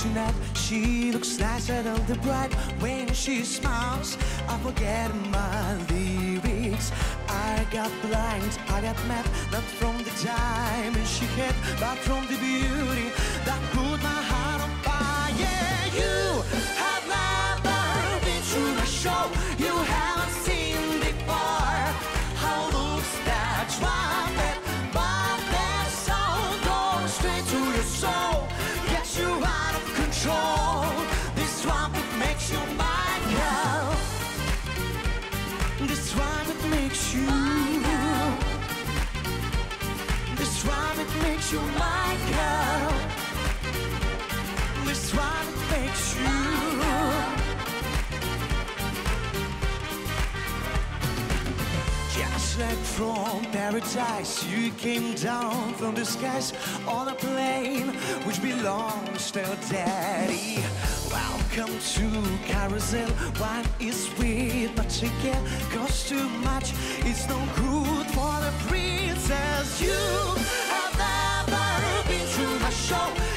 tonight. She looks nicer than the bride when she smiles. I forget my lyrics. I got blind, I got mad, not from the diamond she had, but from the beauty that put my heart on fire. Yeah, you have never been to my show. You haven't seen before how looks that trumpet, but that sound goes straight to your soul. Gets you out of control. This trumpet makes you my girl. This trumpet makes you. This trumpet makes you my girl. This trumpet makes you. Just like from paradise, you came down from the skies on a plane which belongs to daddy. Welcome to Carousel. Wine is sweet, but again costs too much. It's no good for the princess. You have never been to my show.